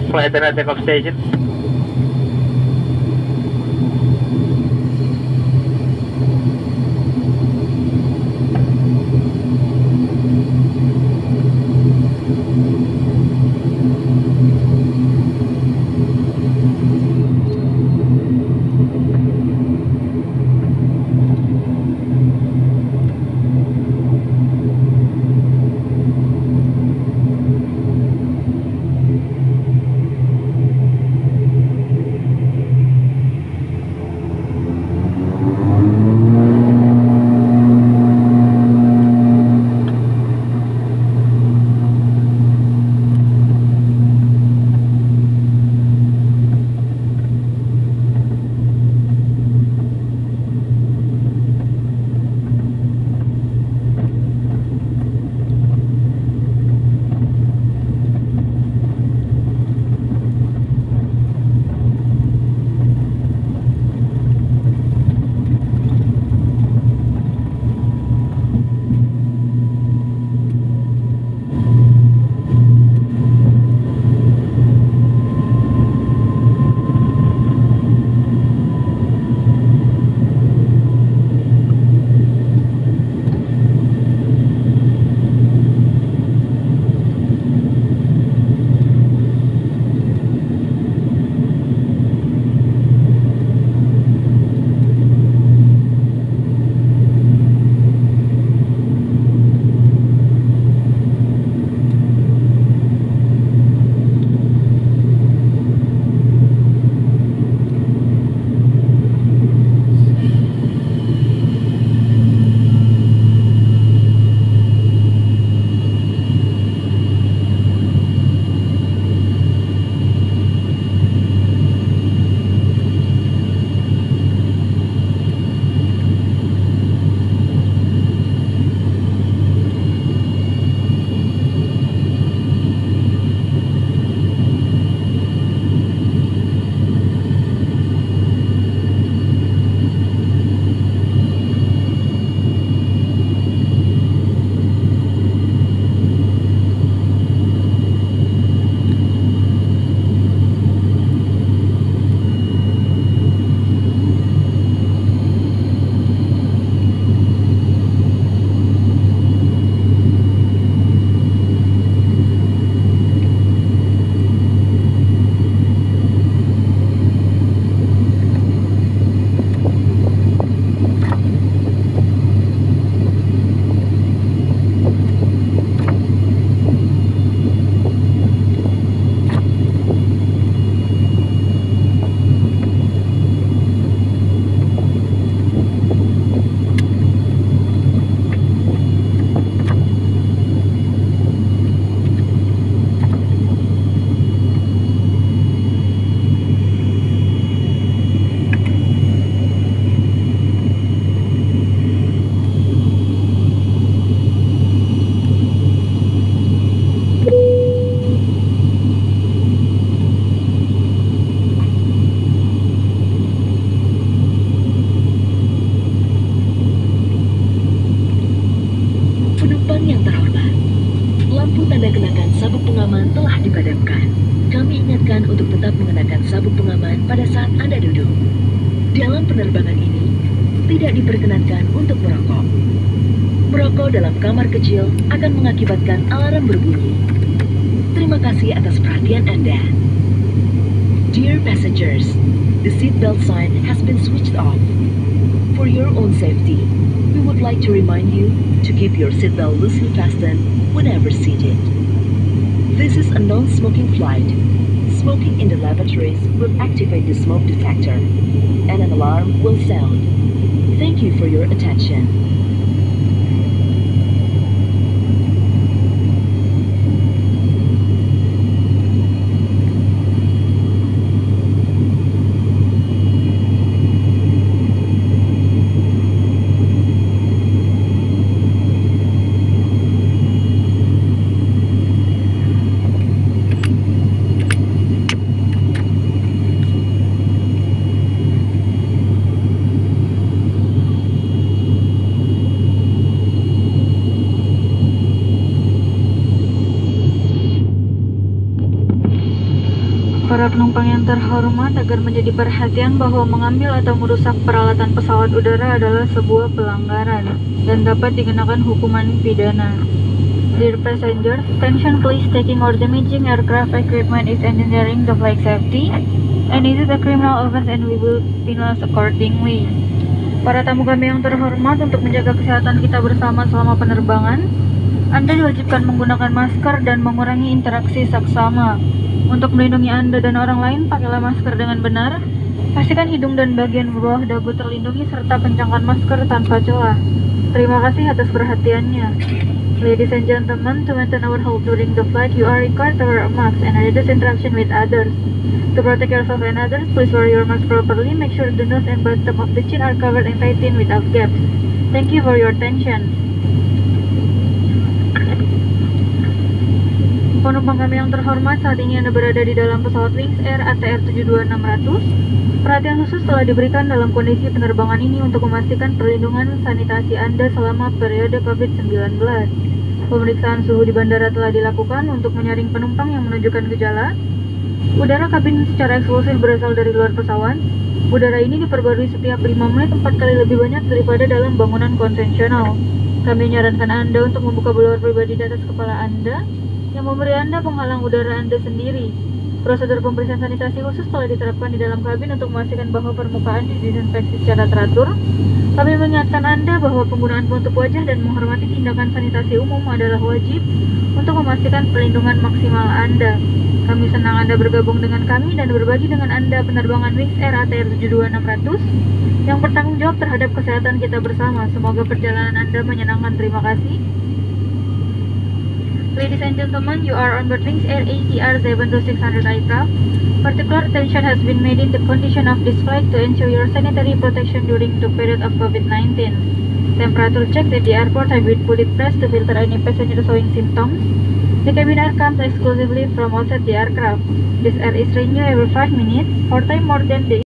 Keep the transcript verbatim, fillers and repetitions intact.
flight attendant takeoff station. diingatkan untuk tetap mengenakan sabuk pengaman pada saat Anda duduk. Dalam penerbangan ini, tidak diperkenankan untuk merokok. Merokok dalam kamar kecil akan mengakibatkan alarm berbunyi. Terima kasih atas perhatian Anda. Dear passengers, the seatbelt sign has been switched off. For your own safety, we would like to remind you to keep your seatbelt loosely fastened whenever seated. This is a non-smoking flight. Smoking in the lavatories will activate the smoke detector, and an alarm will sound. Thank you for your attention. Para penumpang yang terhormat, agar menjadi perhatian bahwa mengambil atau merusak peralatan pesawat udara adalah sebuah pelanggaran dan dapat dikenakan hukuman pidana. Dear passengers, attention please, taking or damaging aircraft equipment is endangering the flight safety and it is a criminal offense and we will penalize accordingly. Para tamu kami yang terhormat, untuk menjaga kesehatan kita bersama selama penerbangan, Anda diwajibkan menggunakan masker dan mengurangi interaksi seksama. Untuk melindungi Anda dan orang lain, pakailah masker dengan benar. Pastikan hidung dan bagian bawah dagu terlindungi serta kencangkan masker tanpa celah. Terima kasih atas perhatiannya. Ladies and gentlemen, to maintain our health during the flight, you are required to wear a mask and reduce interaction with others. To protect yourself and others, please wear your mask properly. Make sure the nose and bottom of the chin are covered and tightened without gaps. Thank you for your attention. Penumpang kami yang terhormat, saat ini Anda berada di dalam pesawat Wings Air A T R tujuh dua enam ratus. Perhatian khusus telah diberikan dalam kondisi penerbangan ini untuk memastikan perlindungan sanitasi Anda selama periode covid sembilan belas. Pemeriksaan suhu di bandara telah dilakukan untuk menyaring penumpang yang menunjukkan gejala. Udara kabin secara eksklusif berasal dari luar pesawat. Udara ini diperbarui setiap lima menit empat kali lebih banyak daripada dalam bangunan konvensional. Kami menyarankan Anda untuk membuka blower pribadi di atas kepala Anda yang memberi Anda penghalang udara Anda sendiri. Prosedur pemeriksaan sanitasi khusus telah diterapkan di dalam kabin untuk memastikan bahwa permukaan didisinfeksi secara teratur. Kami mengingatkan Anda bahwa penggunaan penutup wajah dan menghormati tindakan sanitasi umum adalah wajib untuk memastikan perlindungan maksimal Anda. Kami senang Anda bergabung dengan kami dan berbagi dengan Anda penerbangan Wings Air A T R tujuh dua enam ratus yang bertanggung jawab terhadap kesehatan kita bersama. Semoga perjalanan Anda menyenangkan. Terima kasih. Ladies and gentlemen, you are on board Wings Air A T R seven two six hundred aircraft. Particular attention has been made in the condition of this flight to ensure your sanitary protection during the period of covid nineteen. Temperature checks at the airport have been fully pressed to filter any passenger showing symptoms. The cabin air comes exclusively from outside the aircraft. This air is renewed every five minutes or time more than the